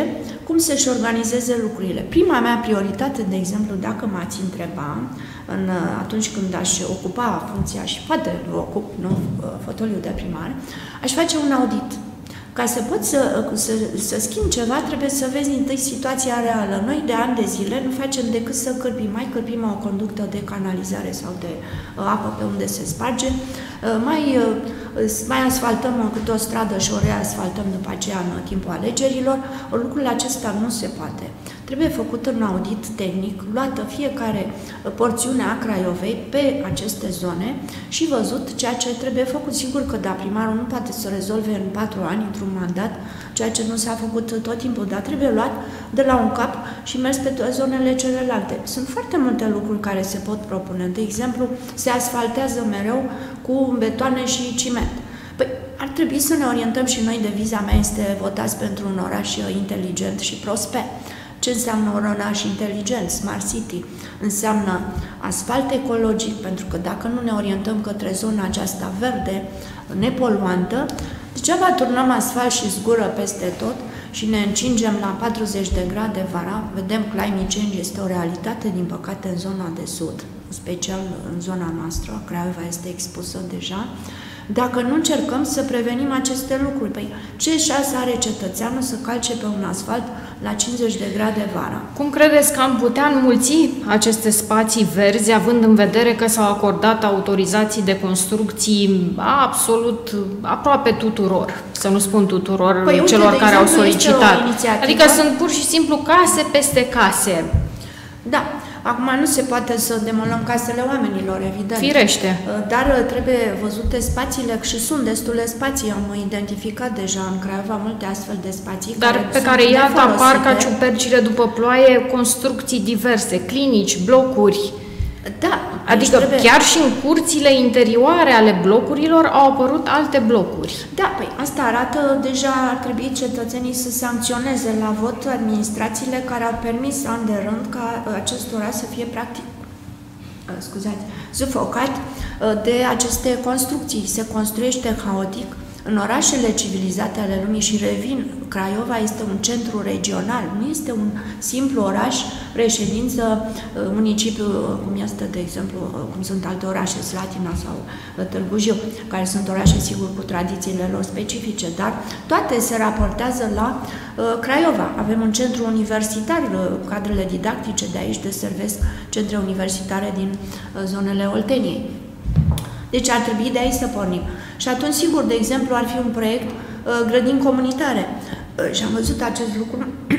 cum să-și organizeze lucrurile. Prima mea prioritate, de exemplu, dacă m-ați întreba, în, atunci când aș ocupa funcția, și poate o ocup, nu, fotoliul de primar, aș face un audit. Ca să poți să, să, să schimbi ceva, trebuie să vezi întâi situația reală. Noi de ani de zile nu facem decât să cârpim. Mai cârpim o conductă de canalizare sau de uh, apă pe unde se sparge, uh, mai, uh, mai asfaltăm câte o stradă și o reasfaltăm după aceea în timpul alegerilor. Lucrul acesta nu se poate. Trebuie făcut un audit tehnic, luată fiecare porțiune a Craiovei pe aceste zone și văzut ceea ce trebuie făcut. Sigur că da, primarul nu poate să rezolve în patru ani, într-un mandat, ceea ce nu s-a făcut tot timpul, dar trebuie luat de la un cap și mers pe zonele celelalte. Sunt foarte multe lucruri care se pot propune. De exemplu, se asfaltează mereu cu betoane și ciment. Păi, ar trebui să ne orientăm și noi, deviza mea este votați pentru un oraș inteligent și prosper. Ce înseamnă un oraș inteligent, Smart City? Înseamnă asfalt ecologic, pentru că dacă nu ne orientăm către zona aceasta verde, nepoluantă, degeaba turnăm asfalt și zgură peste tot și ne încingem la patruzeci de grade vara. Vedem, climate change este o realitate, din păcate, în zona de sud, în special în zona noastră. Craiova este expusă deja. Dacă nu încercăm să prevenim aceste lucruri, păi ce șansă are cetățeanul să calce pe un asfalt la cincizeci de grade vara? Cum credeți că am putea înmulți aceste spații verzi, având în vedere că s-au acordat autorizații de construcții absolut, aproape tuturor, să nu spun tuturor, păi, celor uite, care exemplu, au solicitat? Adică sunt pur și simplu case peste case. Da. Acum nu se poate să demolăm casele oamenilor, evident. Firește. Dar trebuie văzute spațiile și sunt destule spații. Am identificat deja în Craiova multe astfel de spații. Dar care pe care iată apar ca ciupercile după ploaie construcții diverse, clinici, blocuri. Da. Adică trebuie... chiar și în curțile interioare ale blocurilor au apărut alte blocuri. Da, păi asta arată, deja ar trebui cetățenii să sancționeze la vot administrațiile care au permis ani de rând ca acest oraș să fie practic, scuzați, sufocat de aceste construcții. Se construiește haotic. În orașele civilizate ale lumii, și revin, Craiova este un centru regional, nu este un simplu oraș, reședință, municipiu, cum este, de exemplu, cum sunt alte orașe, Slatina sau Târgu Jiu, care sunt orașe, sigur, cu tradițiile lor specifice, dar toate se raportează la uh, Craiova. Avem un centru universitar, cadrele didactice de aici deservesc centre universitare din uh, zonele Olteniei. Deci ar trebui de aici să pornim. Și atunci, sigur, de exemplu, ar fi un proiect uh, grădini comunitare. Uh, și am văzut acest lucru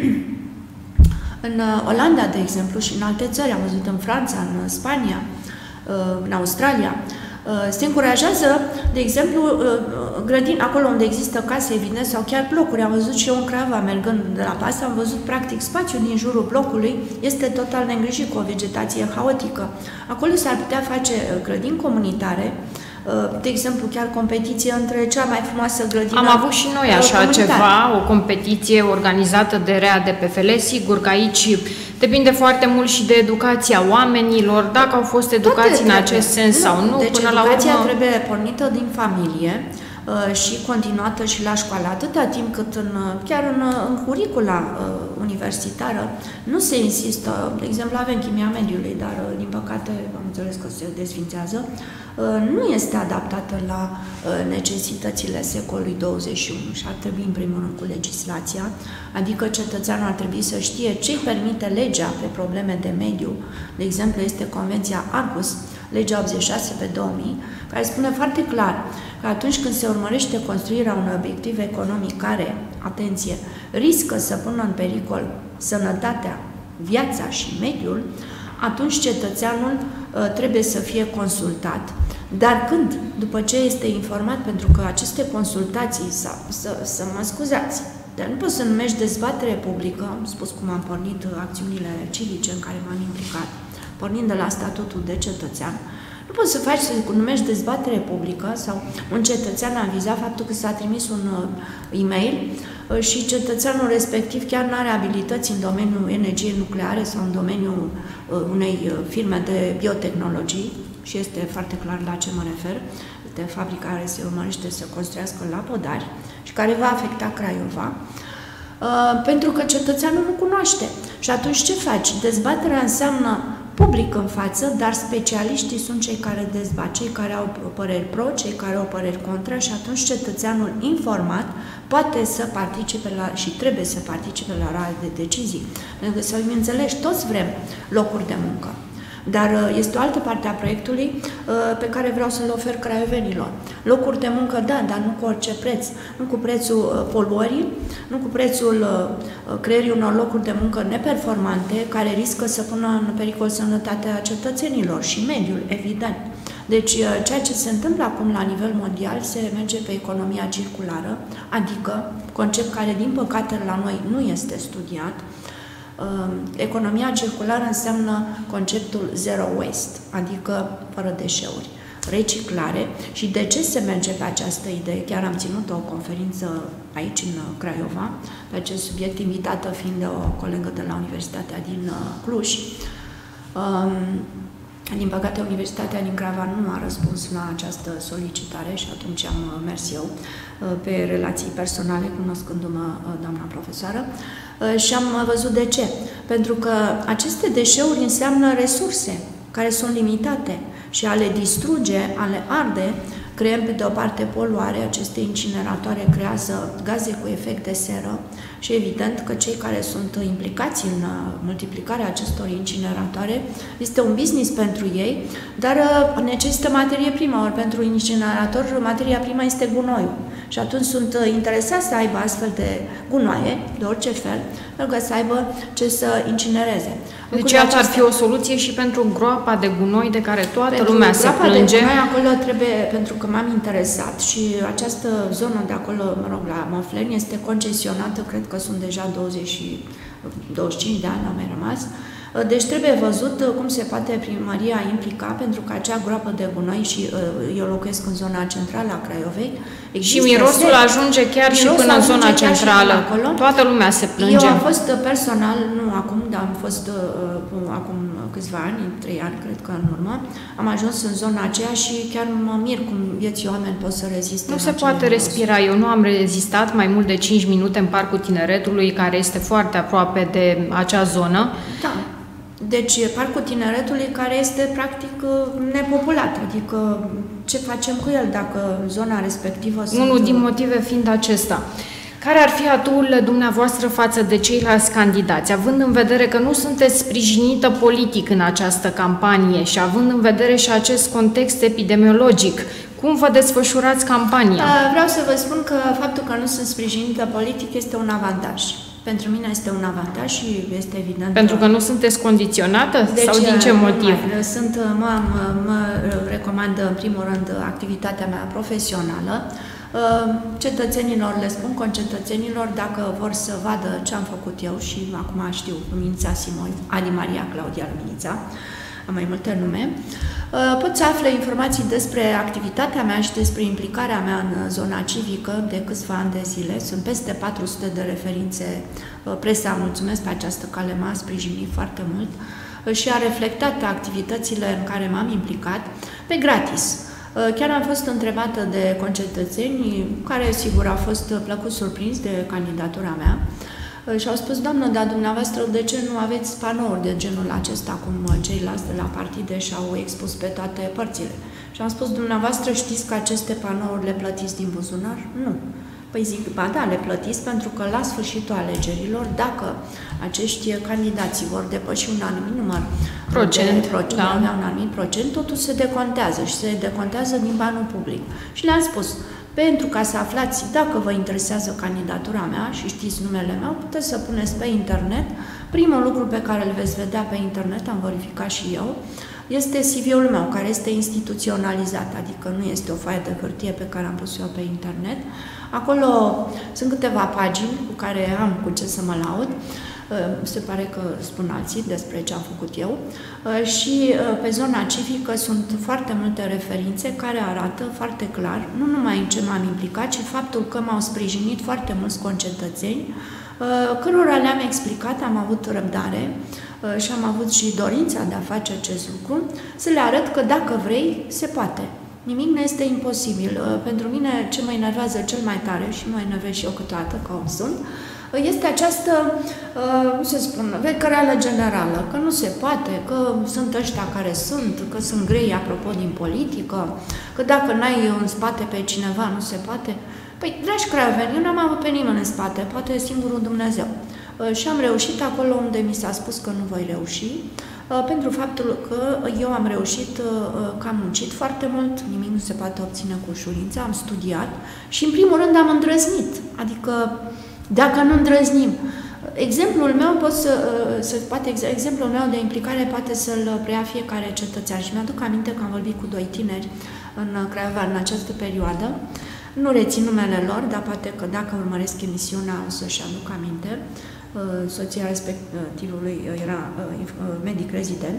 în uh, Olanda, de exemplu, și în alte țări. Am văzut în Franța, în Spania, uh, în Australia. Uh, se încurajează, de exemplu, uh, grădini acolo unde există case, evident, sau chiar blocuri. Am văzut și eu în Craiova, mergând de la pasă, am văzut, practic, spațiul din jurul blocului este total neîngrijit, cu o vegetație haotică. Acolo s-ar putea face uh, grădini comunitare, de exemplu, chiar competiție între cea mai frumoasă grădină. Am avut și noi așa comunitar. Ceva, o competiție organizată de R E A D P F L. Sigur că aici depinde foarte mult și de educația oamenilor, dacă au fost educați în acest sens sau nu. Deci până educația la urmă... trebuie pornită din familie și continuată și la școală, atâta timp cât în, chiar în, în curicula uh, universitară nu se insistă. De exemplu, avem chimia mediului, dar din păcate am înțeles că se desfințează, uh, nu este adaptată la uh, necesitățile secolului douăzeci și unu și ar trebui în primul rând cu legislația, adică cetățeanul ar trebui să știe ce-i permite legea pe probleme de mediu. De exemplu, este Convenția Arhus, legea optzeci și șase pe două mii, care spune foarte clar că atunci când se urmărește construirea unui obiectiv economic care, atenție, riscă să pună în pericol sănătatea, viața și mediul, atunci cetățeanul uh, trebuie să fie consultat. Dar când, după ce este informat, pentru că aceste consultații, să, să, să mă scuzați, dar nu poți să numești dezbatere publică, am spus cum am pornit acțiunile civice în care m-am implicat, pornind de la statutul de cetățean, nu poți să faci, să numești dezbatere publică sau un cetățean a vizat faptul că s-a trimis un uh, e-mail uh, și cetățeanul respectiv chiar nu are abilități în domeniul energiei nucleare sau în domeniul uh, unei uh, firme de biotehnologii, și este foarte clar la ce mă refer, de fabrica care se urmărește să construiască la Podari și care va afecta Craiova. pentru că cetățeanul nu cunoaște. Și atunci ce faci? Dezbaterea înseamnă public în față, dar specialiștii sunt cei care dezbat, cei care au păreri pro, cei care au păreri contra și atunci cetățeanul informat poate să participe la, și trebuie să participe la luarea de decizii. Pentru că să-mi înțelegi, toți vrem locuri de muncă. Dar este o altă parte a proiectului pe care vreau să-l ofer craiovenilor. Locuri de muncă, da, dar nu cu orice preț. Nu cu prețul poluării, nu cu prețul creării unor locuri de muncă neperformante, care riscă să pună în pericol sănătatea cetățenilor și mediul, evident. Deci, ceea ce se întâmplă acum la nivel mondial se merge pe economia circulară, adică concept care, din păcate, la noi nu este studiat. Economia circulară înseamnă conceptul zero waste, adică fără deșeuri, reciclare. Și de ce se merge pe această idee? Chiar am ținut o conferință aici în Craiova, pe acest subiect, invitată fiind o colegă de la Universitatea din Cluj. Din păcate, Universitatea din Craiova nu a răspuns la această solicitare și atunci am mers eu pe relații personale, cunoscându-mă doamna profesoară, și am văzut de ce. Pentru că aceste deșeuri înseamnă resurse care sunt limitate și a le distruge, a le arde, creăm pe de o parte poluare, aceste incineratoare creează gaze cu efect de seră și evident că cei care sunt implicați în multiplicarea acestor incineratoare este un business pentru ei, dar necesită materie primă, ori pentru incinerator materia primă este gunoiul. Și atunci sunt interesați să aibă astfel de gunoaie, de orice fel, pentru că să aibă ce să incinereze. Deci aceasta ar fi o soluție și pentru groapa de gunoi de care toată pentru lumea se plânge. Groapa de gunoi acolo trebuie, pentru că m-am interesat și această zonă de acolo, mă rog, la Măfleni, este concesionată, cred că sunt deja douăzeci, douăzeci și cinci de ani, am mai rămas. Deci trebuie văzut cum se poate primăria implica, pentru că acea groapă de gunoi, și eu locuiesc în zona centrală a Craiovei. Și mirosul se... ajunge chiar mirosul și până în zona centrală. Toată lumea se plânge. Eu am fost personal, nu acum, dar am fost uh, acum câțiva ani, trei ani, cred că în urmă, am ajuns în zona aceea și chiar mă mir cum vieții oameni pot să reziste. Nu se poate respira. Eu nu am rezistat mai mult de cinci minute în Parcul Tineretului, care este foarte aproape de acea zonă. Da. Deci, Parcul Tineretului, care este practic nepopulat, adică ce facem cu el dacă zona respectivă... Unul sunt... din motive fiind acesta. Care ar fi aturile dumneavoastră față de ceilalți candidați, având în vedere că nu sunteți sprijinită politic în această campanie și având în vedere și acest context epidemiologic? Cum vă desfășurați campania? Vreau să vă spun că faptul că nu sunt sprijinită politic este un avantaj. Pentru mine este un avantaj și este evident. Pentru că nu sunteți condiționată? Deci, sau din ce motiv? Mai, sunt, mă, mă, mă recomand în primul rând activitatea mea profesională. Cetățenilor le spun, concetățenilor, dacă vor să vadă ce am făcut eu, și acum știu, Luminița Simoi, Adi Maria Claudia Luminița, am mai multe nume, pot să afle informații despre activitatea mea și despre implicarea mea în zona civică de câțiva ani de zile. Sunt peste patru sute de referințe. Presa, mulțumesc, pe această cale m-a sprijinit foarte mult și a reflectat activitățile în care m-am implicat pe gratis. Chiar am fost întrebată de concetățeni care, sigur, au fost plăcut surprins de candidatura mea și au spus: doamnă, dar dumneavoastră de ce nu aveți panouri de genul acesta cum ceilalți de la partide și-au expus pe toate părțile? Și am spus: dumneavoastră știți că aceste panouri le plătiți din buzunar? Nu. Păi zic, ba da, le plătiți pentru că la sfârșitul alegerilor, dacă acești candidați vor depăși un anumit număr procent, de procent, da. un anumit procent, totul se decontează și se decontează din banul public. Și le-am spus: pentru ca să aflați dacă vă interesează candidatura mea și știți numele meu, puteți să puneți pe internet. Primul lucru pe care îl veți vedea pe internet, am verificat și eu, este C V-ul meu, care este instituționalizat, adică nu este o foaie de hârtie pe care am pus eu pe internet. Acolo sunt câteva pagini cu care am cu ce să mă laud. Se pare că spun alții despre ce am făcut eu. Și pe zona civică sunt foarte multe referințe care arată foarte clar, nu numai în ce m-am implicat, ci faptul că m-au sprijinit foarte mulți concetățeni, cărora le-am explicat, am avut răbdare și am avut și dorința de a face acest lucru, să le arăt că dacă vrei, se poate. Nimic nu este imposibil. Pentru mine, ce mă enervează cel mai tare, și mă enervez și eu câteodată, că om sunt, este această, cum să spun, recăreală generală, că nu se poate, că sunt ăștia care sunt, că sunt grei, apropo, din politică, că dacă n-ai în spate pe cineva, nu se poate. Păi, dragi craioveni, eu n-am avut pe nimeni în spate, poate singurul Dumnezeu. Și am reușit acolo unde mi s-a spus că nu voi reuși, pentru faptul că eu am reușit, că am muncit foarte mult, nimic nu se poate obține cu ușurință, am studiat și în primul rând am îndrăznit, adică dacă nu îndrăznim. Exemplul meu, pot să, să, poate, exemplul meu de implicare poate să-l preia fiecare cetățean și mi-aduc aminte că am vorbit cu doi tineri în Craiova în această perioadă. Nu rețin numele lor, dar poate că dacă urmăresc emisiunea o să-și aduc aminte. Soția respectivului era medic rezident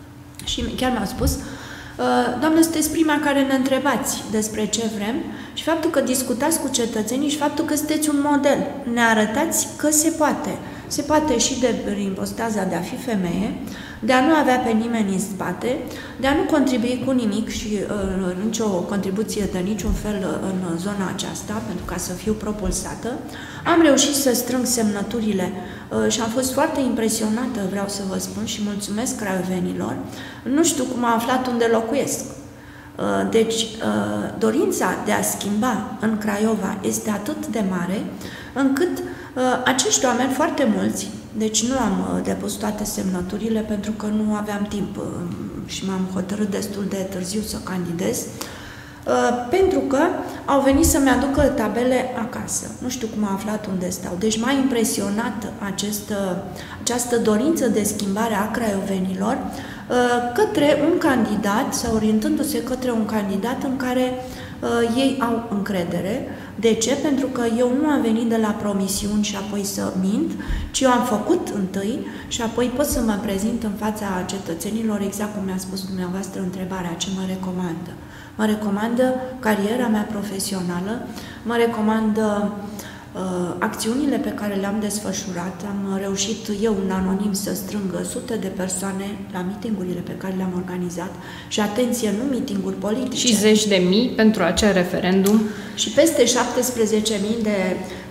și chiar mi-au spus: Doamne, sunteți prima care ne întrebați despre ce vrem și faptul că discutați cu cetățenii și faptul că sunteți un model. Ne arătați că se poate. Se poate și de impostaza de a fi femeie, de a nu avea pe nimeni în spate, de a nu contribui cu nimic și uh, nicio contribuție de niciun fel în zona aceasta, pentru ca să fiu propulsată. Am reușit să strâng semnăturile uh, și am fost foarte impresionată, vreau să vă spun, și mulțumesc craiovenilor. Nu știu cum am aflat unde locuiesc. Uh, deci, uh, dorința de a schimba în Craiova este atât de mare, încât uh, acești oameni, foarte mulți, deci nu am uh, depus toate semnăturile pentru că nu aveam timp uh, și m-am hotărât destul de târziu să candidez, uh, pentru că au venit să-mi aducă tabele acasă. Nu știu cum am aflat unde stau. Deci m-a impresionat acest, uh, această dorință de schimbare a craiovenilor uh, către un candidat sau orientându-se către un candidat în care uh, ei au încredere. De ce? Pentru că eu nu am venit de la promisiuni și apoi să mint, ci eu am făcut întâi și apoi pot să mă prezint în fața cetățenilor, exact cum mi-a spus dumneavoastră întrebarea, ce mă recomandă. Mă recomandă cariera mea profesională, mă recomandă uh, acțiunile pe care le-am desfășurat. Am reușit eu, un anonim, să strâng sute de persoane la mitingurile pe care le-am organizat și, atenție, nu mitinguri politice. Și zeci de mii pentru acel referendum. Și peste șaptesprezece mii de,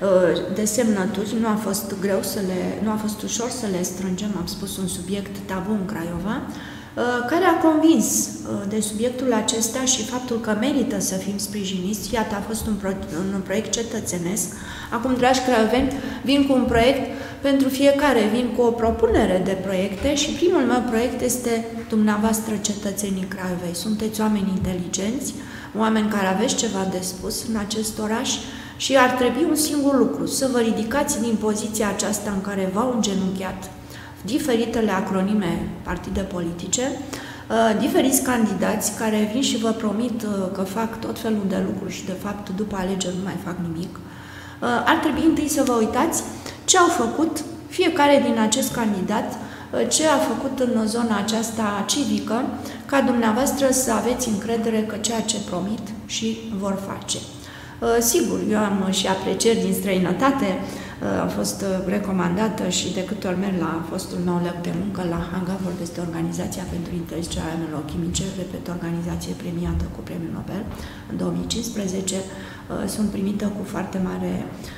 de semnături. Nu a fost greu să le, nu a fost ușor să le strângem, am spus, un subiect tabu în Craiova, care a convins de subiectul acesta și faptul că merită să fim sprijiniți. Iată, a fost un, pro, un proiect cetățenesc. Acum, dragi craioveni, vin cu un proiect pentru fiecare, vin cu o propunere de proiecte și primul meu proiect este dumneavoastră, cetățenii Craiovei. Sunteți oameni inteligenți, oameni care aveți ceva de spus în acest oraș și ar trebui un singur lucru, să vă ridicați din poziția aceasta în care v-au îngenunchiat diferitele acronime, partide politice, diferiți candidați care vin și vă promit că fac tot felul de lucruri și de fapt după alegeri nu mai fac nimic. Ar trebui întâi să vă uitați ce au făcut fiecare din acest candidat, ce a făcut în zona aceasta civică, ca dumneavoastră să aveți încredere că ceea ce promit și vor face. Sigur, eu am și aprecieri din străinătate, am fost recomandată și de câte ori merg la fostul meu loc de muncă, la Hanga, vorbesc de Organizația pentru Interzicerea Armelor Chimice, repet, organizație premiată cu Premiul Nobel în două mii cincisprezece. Sunt primită cu foarte mare,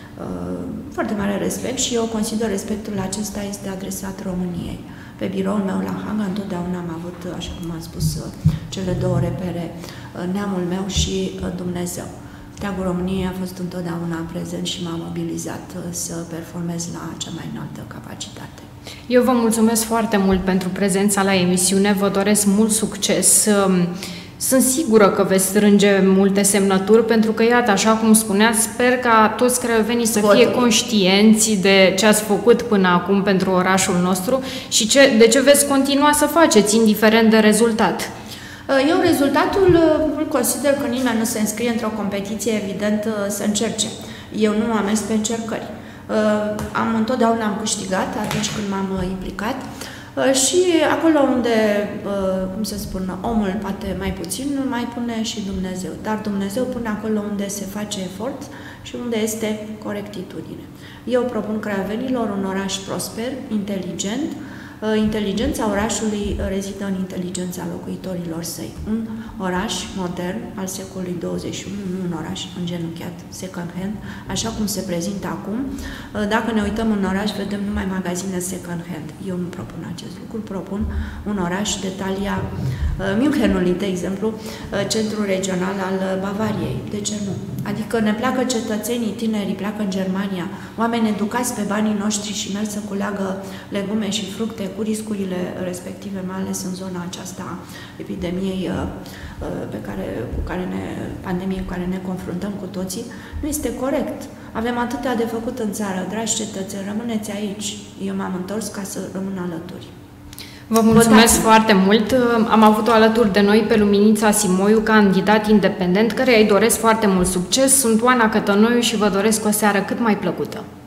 foarte mare respect și eu consider respectul acesta este adresat României. Pe biroul meu la Hanga întotdeauna am avut, așa cum am spus, cele două repere, neamul meu și Dumnezeu. Steagul României a fost întotdeauna prezent și m-a mobilizat să performez la cea mai înaltă capacitate. Eu vă mulțumesc foarte mult pentru prezența la emisiune, vă doresc mult succes. Sunt sigură că veți strânge multe semnături, pentru că, iată, așa cum spuneați, sper ca toți craiovenii să fie Votul. conștienți de ce ați făcut până acum pentru orașul nostru și ce, de ce veți continua să faceți, indiferent de rezultat. Eu rezultatul îl consider că nimeni nu se înscrie într-o competiție, evident, să încerce. Eu nu am mers pe încercări. Am întotdeauna am câștigat atunci când m-am implicat și acolo unde, cum să spun, omul poate mai puțin, mai pune și Dumnezeu. Dar Dumnezeu pune acolo unde se face efort și unde este corectitudine. Eu propun craiovenilor un oraș prosper, inteligent, Inteligența orașului rezidă în inteligența locuitorilor săi. Un oraș modern al secolului douăzeci și unu, nu un oraș îngenunchiat, second hand, așa cum se prezintă acum. Dacă ne uităm în oraș, vedem numai magazine second hand. Eu nu propun acest lucru, propun un oraș de talia Münchenului, de exemplu, centrul regional al Bavariei. De ce nu? Adică ne pleacă cetățenii, tinerii pleacă în Germania, oameni educați pe banii noștri și merg să culeagă legume și fructe cu riscurile respective, mai ales în zona aceasta epidemiei pe care, cu care ne, pandemiei cu care ne confruntăm cu toții, nu este corect. Avem atâtea de făcut în țară, dragi cetățeni, rămâneți aici. Eu m-am întors ca să rămân alături. Vă mulțumesc Votați. foarte mult. Am avut-o alături de noi pe Luminița Simoiu, candidat independent, care îi doresc foarte mult succes. Sunt Oana Cătănoiu și vă doresc o seară cât mai plăcută.